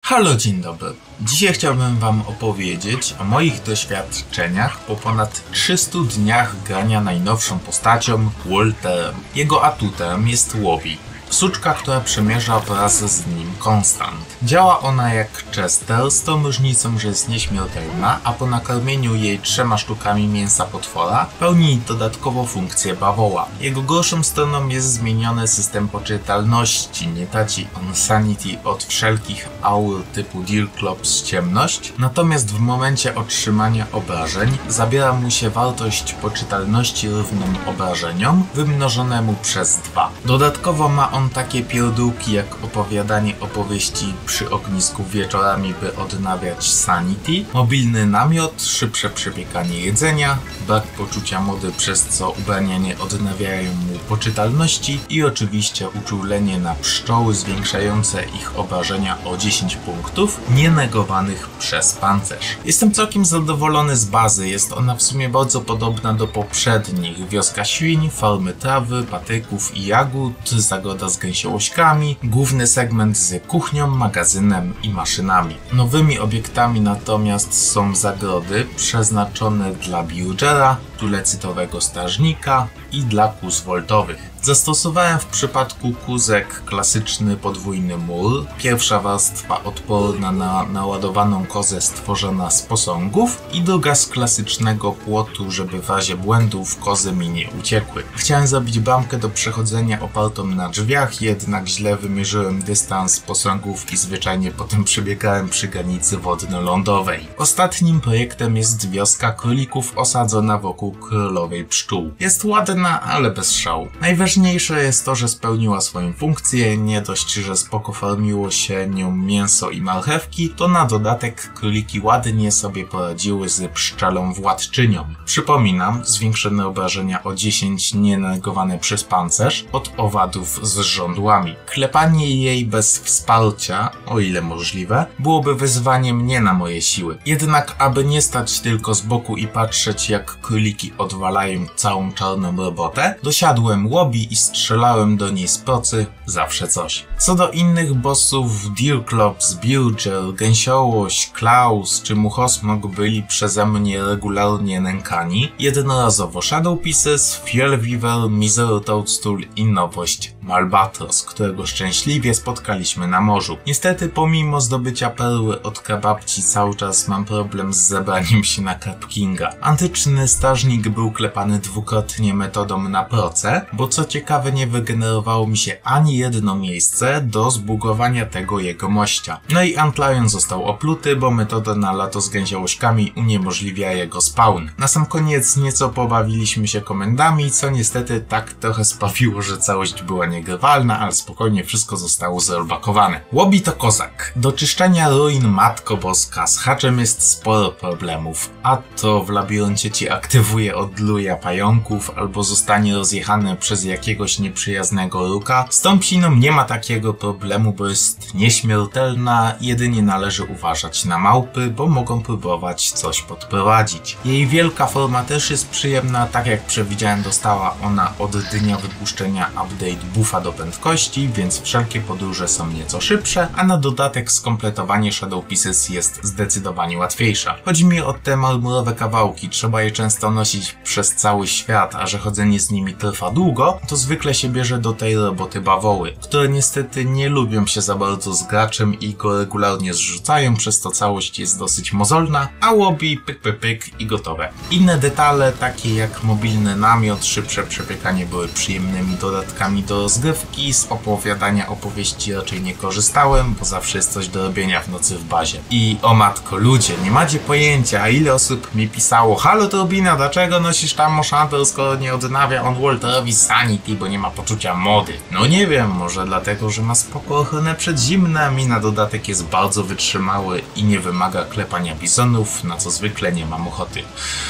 Halo, dzień dobry. Dzisiaj chciałbym wam opowiedzieć o moich doświadczeniach po ponad 300 dniach grania najnowszą postacią Walterem. Jego atutem jest Łobi, suczka, która przemierza wraz z nim konstant. Działa ona jak Chester, z tą różnicą, że jest nieśmiertelna, a po nakarmieniu jej 3 sztukami mięsa potwora pełni dodatkowo funkcję bawoła. Jego gorszą stroną jest zmieniony system poczytalności. Nie traci on sanity od wszelkich aur typu Deerclops ciemność, natomiast w momencie otrzymania obrażeń zabiera mu się wartość poczytalności równą obrażeniom wymnożonemu przez 2. Dodatkowo ma on takie pierdółki jak opowiadanie opowieści przy ognisku wieczorami, by odnawiać sanity, mobilny namiot, szybsze przepiekanie jedzenia, brak poczucia mody, przez co ubrania nie odnawiają mu poczytalności i oczywiście uczulenie na pszczoły zwiększające ich obrażenia o 10 punktów, nienegowanych przez pancerz. Jestem całkiem zadowolony z bazy, jest ona w sumie bardzo podobna do poprzednich. Wioska świń, farmy trawy, patyków i jagód, zagroda z gęsiołośkami, główny segment z kuchnią, magazynem i maszynami. Nowymi obiektami natomiast są zagrody przeznaczone dla Biugera, tulecytowego strażnika i dla kóz woltowych. Zastosowałem w przypadku kózek klasyczny podwójny mur. Pierwsza warstwa odporna na naładowaną kozę stworzona z posągów i druga z klasycznego płotu, żeby w razie błędów kozy mi nie uciekły. Chciałem zrobić bramkę do przechodzenia opartą na drzwiach, jednak źle wymierzyłem dystans posągów i zwyczajnie potem przebiegałem przy granicy wodno-lądowej. Ostatnim projektem jest wioska królików osadzona wokół królowej pszczół. Jest ładna, ale bez szału. Najważniejsze jest to, że spełniła swoją funkcję, nie dość, że spoko farmiło się nią mięso i marchewki, to na dodatek króliki ładnie sobie poradziły z pszczelą władczynią. Przypominam, zwiększone obrażenia o 10 nienegowane przez pancerz od owadów z żądłami. Klepanie jej bez wsparcia, o ile możliwe, byłoby wyzwaniem nie na moje siły. Jednak aby nie stać tylko z boku i patrzeć, jak króliki odwalają całą czarną robotę, dosiadłem Łobi i strzelałem do niej z procy, zawsze coś. Co do innych bossów, Deerclops, Biuger, Gęsiołoś, Klaus czy Muchosmog byli przeze mnie regularnie nękani. Jednorazowo Shadow Pieces, Fuel Weaver, Misery Toadstool i nowość Malbatros, którego szczęśliwie spotkaliśmy na morzu. Niestety pomimo zdobycia perły od Krababci cały czas mam problem z zebraniem się na Crab Kinga. Antyczny strażnik był klepany dwukrotnie metodą na proce, bo co ciekawe nie wygenerowało mi się ani jedno miejsce do zbugowania tego jego mościa. No i Antlion został opluty, bo metoda na lato z gęsiołośkami uniemożliwia jego spawn. Na sam koniec nieco pobawiliśmy się komendami, co niestety tak trochę sprawiło, że całość była niegrywalna, ale spokojnie wszystko zostało zrolbakowane. Łobi to kozak. Do czyszczenia ruin Matko Boska z haczem jest sporo problemów, a to w labiryncie ci aktywuje od luja pająków, albo zostanie rozjechane przez jakiegoś nieprzyjaznego ruka. Z tą psiną nie ma takiego problemu, bo jest nieśmiertelna, jedynie należy uważać na małpy, bo mogą próbować coś podprowadzić. Jej wielka forma też jest przyjemna, tak jak przewidziałem dostała ona od dnia wypuszczenia update buffa do prędkości, więc wszelkie podróże są nieco szybsze, a na dodatek skompletowanie Shadow Pieces jest zdecydowanie łatwiejsze. Chodzi mi o te marmurowe kawałki, trzeba je często nosić przez cały świat, a że chodzenie z nimi trwa długo, to zwykle się bierze do tej roboty bawoły, które niestety nie lubią się za bardzo z graczem i go regularnie zrzucają, przez to całość jest dosyć mozolna, a Łobi pyk pyk pyk i gotowe. Inne detale, takie jak mobilny namiot, szybsze przepiekanie były przyjemnymi dodatkami do rozgrywki. Z opowiadania opowieści raczej nie korzystałem, bo zawsze jest coś do robienia w nocy w bazie. I o matko, ludzie, nie macie pojęcia, ile osób mi pisało: halo Turbina, dlaczego nosisz tam Moshantel, skoro nie odnawia on Walterowi sanity, bo nie ma poczucia mody? No nie wiem, może dlatego, że ma spoko ochronę przed zimnem i na dodatek jest bardzo wytrzymały i nie wymaga klepania bizonów, na co zwykle nie mam ochoty.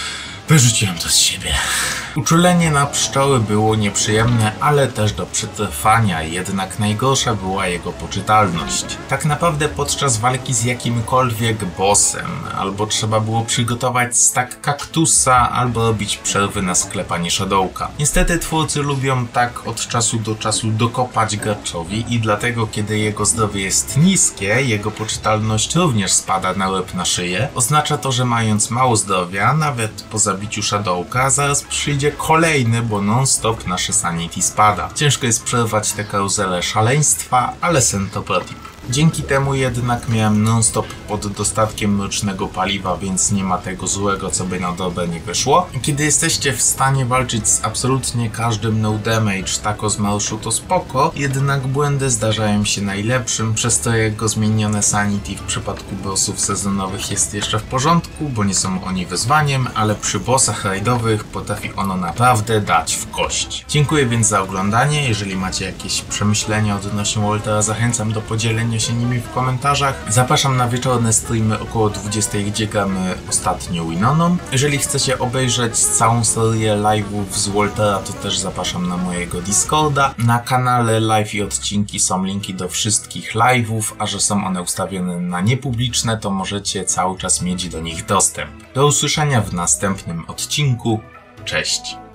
Wyrzuciłem to z siebie. Uczulenie na pszczoły było nieprzyjemne, ale też do przetrwania, jednak najgorsza była jego poczytalność. Tak naprawdę podczas walki z jakimkolwiek bossem, albo trzeba było przygotować stak kaktusa, albo robić przerwy na sklepanie shadowka. Niestety twórcy lubią tak od czasu do czasu dokopać graczowi i dlatego kiedy jego zdrowie jest niskie, jego poczytalność również spada na łeb na szyję. Oznacza to, że mając mało zdrowia, nawet po zabiciu shadowka, zaraz przyjdzie kolejny, bo non-stop nasze sanity spada. Ciężko jest przerwać tę karuzelę szaleństwa, ale sen to protip. Dzięki temu jednak miałem non-stop pod dostatkiem mrocznego paliwa, więc nie ma tego złego, co by na dobę nie wyszło. Kiedy jesteście w stanie walczyć z absolutnie każdym no damage tako z marszu, to spoko, jednak błędy zdarzają się najlepszym, przez to jego zmienione sanity w przypadku bossów sezonowych jest jeszcze w porządku, bo nie są oni wyzwaniem, ale przy bossach rajdowych potrafi ono naprawdę dać w kość. Dziękuję więc za oglądanie. Jeżeli macie jakieś przemyślenia odnośnie Waltera, zachęcam do podzielenia się nimi w komentarzach. Zapraszam na wieczorne streamy około 20, gdzie gramy ostatnio Winoną. Jeżeli chcecie obejrzeć całą serię live'ów z Waltera, to też zapraszam na mojego Discorda. Na kanale live i odcinki są linki do wszystkich live'ów, a że są one ustawione na niepubliczne, to możecie cały czas mieć do nich dostęp. Do usłyszenia w następnym odcinku. Cześć!